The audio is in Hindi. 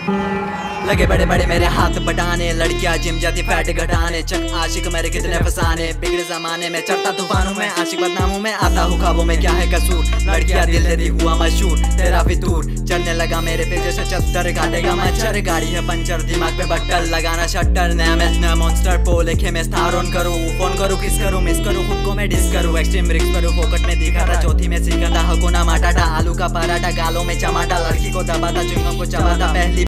लगे बड़े बड़े मेरे हाथ बटाने, लड़कियां जिम जाती फैट घटाने, चक आशिक मेरे कितने फसाने, बिगड़े जमाने में चढ़ता तूफान हूँ मैं, आशिक बदनाम हूँ मैं, आता हूँ ख्वाबों में क्या है कसूर, लड़कियां दिल दे दी हुआ मशहूर, तेरा फितूर चढ़ने लगा मेरे पे जैसे चद्दर काटेगा मच्छर, गाड़ी है पंचर दिमाग पे बट्टल लगाना शट्टर, नया मैच नया मॉन्स्टर पो लिखे मैं स्टार ऑन करूँ, फोन करूँ किस करूँ मिस करूँ खुद को मैं डिस करूँ, एक्सट्रीम रिक्स करूँ फोकट में दिखा था, चौथी में सीखा था हको ना माटाटा, आलू का पराठा गालों में चमाटा, लड़की को दबाता चुंगम को चबाता, पहली